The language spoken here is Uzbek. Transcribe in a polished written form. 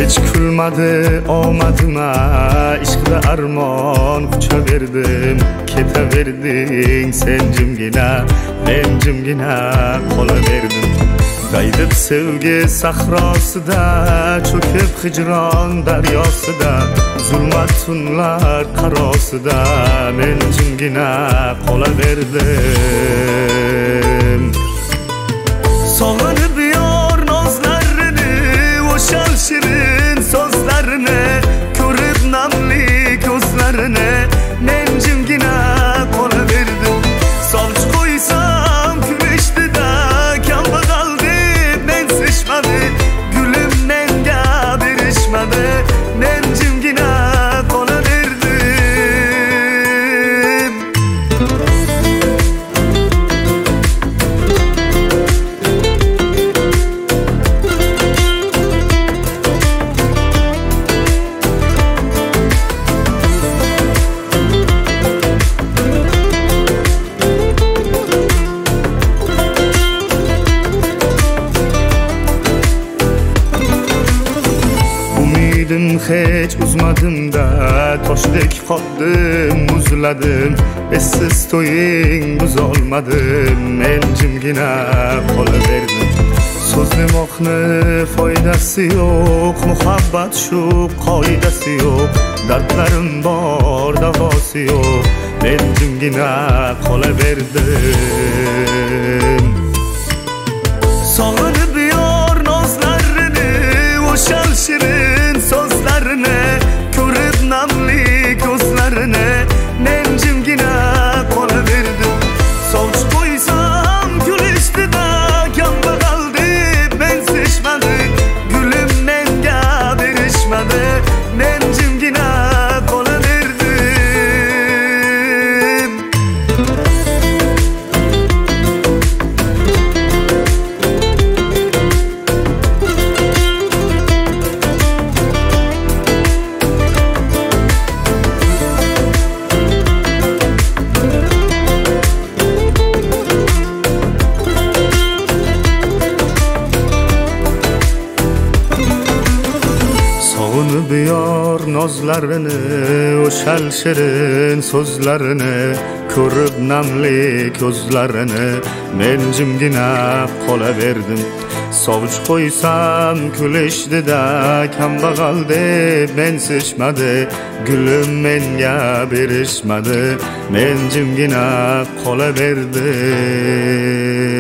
Hiç kulmadı omadıma, ishqida armon quchaverdim. Ketaverding sen jimgina, men jimgina qolaverdim. Qaydib sevgi sahrosida, cho'kib hijron daryosida, zulmat tunlar qarosida men jimgina qolaverdim. Sog'inib yor nozlarini, o'shal shirin so'zlarini, ko'rib namli ko'zlarini men jimgina qolaverdim. Sovchi qo'ysam kulishdida, kambag'al deb mensishmadi, gulim menga berishmadi, men jimgina qolaverdim. Hech uzmadim-da, toshdek qotdim, muzladim. Essiz to'ying buzolmadim, men jimgina qolaverdim. So'zlamoqni foydasi yo'q, muhabbat shu qoidasi yo'q. Dardlarim bor, davosi yo'q, men jimgina qolaverdim. Sog'inib yor nozlarini, o'shal shirin so'zlarini, ko'rib namli ko'zlarini men jimgina qolaverdim. Sovchi qo'ysam kulishdida, kambag'al deb mensishmadi, gulim menga berishmadi, men jimgina qolaverdim. Sog'inib yor nozlarini, o'shal shirin so'zlarini, ko'rib namli ko'zlarini men jimgina qolaverdim. Sovchi qo'ysam kulishdida, kambag'al deb mensishmadi, gulim menga berishmadi, men jimgina qolaverdim.